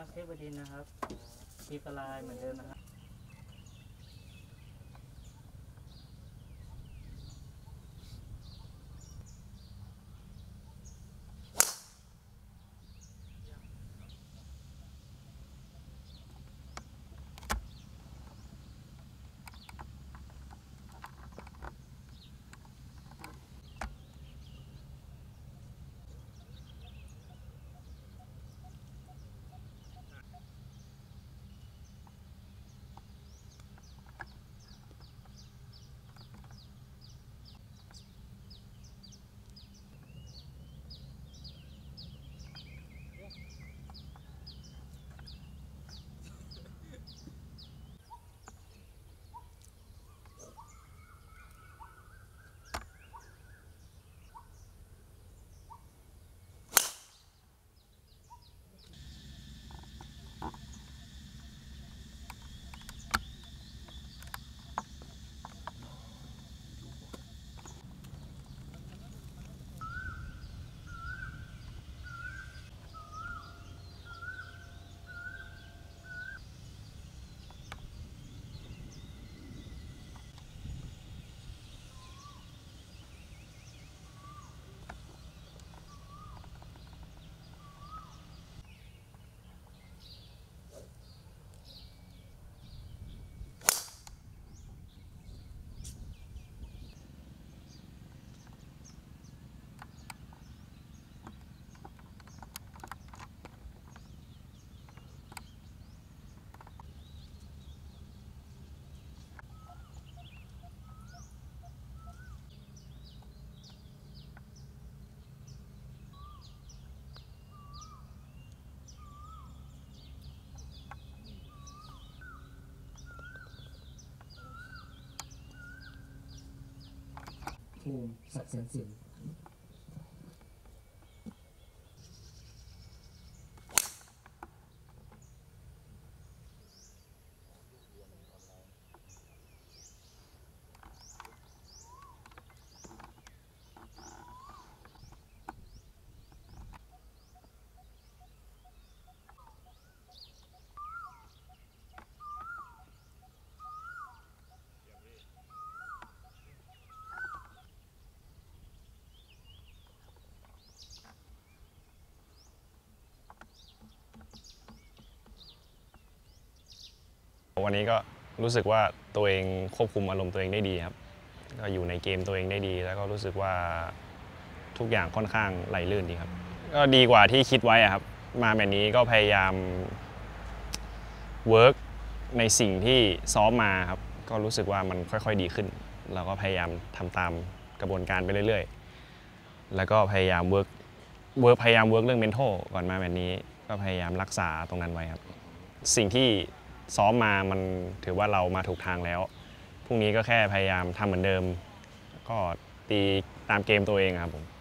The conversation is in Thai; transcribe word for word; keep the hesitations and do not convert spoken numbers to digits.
เทพดินนะครับทีกลายเหมือนเดิมนะครับภูมิศักดิ์สินวันนี้ก็รู้สึกว่าตัวเองควบคุมอารมณ์ตัวเองได้ดีครับก็อยู่ในเกมตัวเองได้ดีแล้วก็รู้สึกว่าทุกอย่างค่อนข้างไหลลื่นดีครับก็ดีกว่าที่คิดไว้ครับมาแบบนี้ก็พยายามเวิร์กในสิ่งที่ซ้อมมาครับก็รู้สึกว่ามันค่อยๆดีขึ้นเราก็พยายามทำตามกระบวนการไปเรื่อยๆแล้วก็พยายามเวิร์กเวิร์กพยายามเวิร์กเรื่องเมนทัลก่อนมาแบบนี้ก็พยายามรักษาตรงนั้นไว้ครับสิ่งที่ซ้อมมามันถือว่าเรามาถูกทางแล้วพรุ่งนี้ก็แค่พยายามทำเหมือนเดิมก็ตีตามเกมตัวเองครับผม